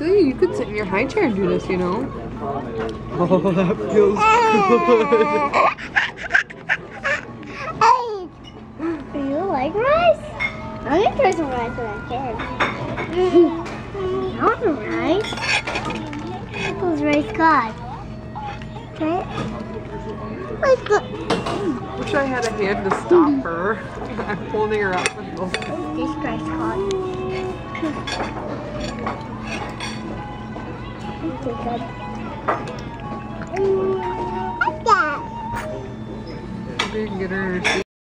Actually, you could sit in your high chair and do this, you know. Oh, that feels good. Do you like rice? I'm gonna try some rice when I can. I want some rice. What's rice called? Okay. Rice called. Wish I had a hand to stop her. I'm holding her up with both. What's this rice called? Okay, good. What's that? Maybe you can get her in her seat.